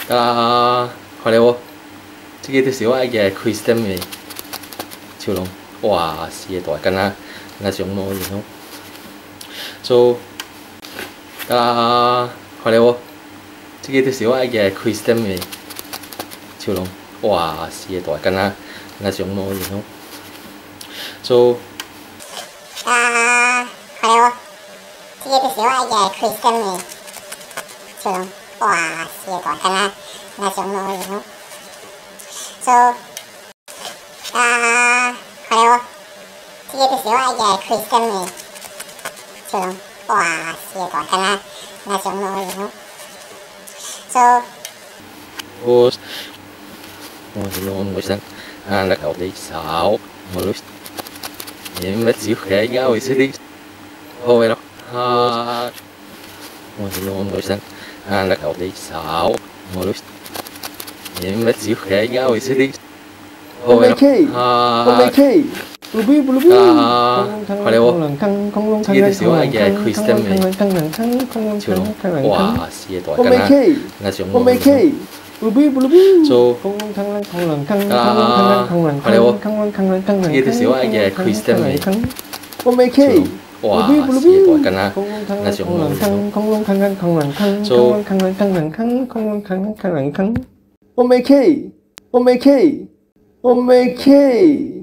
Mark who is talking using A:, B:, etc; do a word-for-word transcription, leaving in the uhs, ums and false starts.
A: 得啦，看到无？这个就是我爱嘅 Christian 嘅笑容，哇，是个大干啊，那上路然后，做得啦，看到无？这个就是我爱嘅 Christian 嘅笑容，哇，是个大干啊，那上路然后，做
B: 啊，看到无？这个就是我爱嘅 Christian 嘅笑容，哇，是个大干啊，那上路然后，做啊，看到无？这个就是我爱嘅 Christian 嘅笑容，哇，是个大干啊，那上路然后，做。
A: 我我是用女生，啊，那靠你手，我女，你们只係而家會識啲好嘅咯，啊，我是用女生，啊，那靠你手，我女，你們只係而家會識啲好嘅咯，啊。
C: Blueberry, blueberry.
A: À, hồi đây vô.
C: Cái
A: Cái thứ hai cái Christian này. Chiều long. Wow, xìa tỏi cái na. Là chiều long.
C: Blueberry, blueberry.
A: So, à, hồi đây vô. Cái thứ hai cái Christian này. Chiều long. Wow, xìa tỏi cái na. Là chiều long. So,
C: Omeke, omeke, omeke.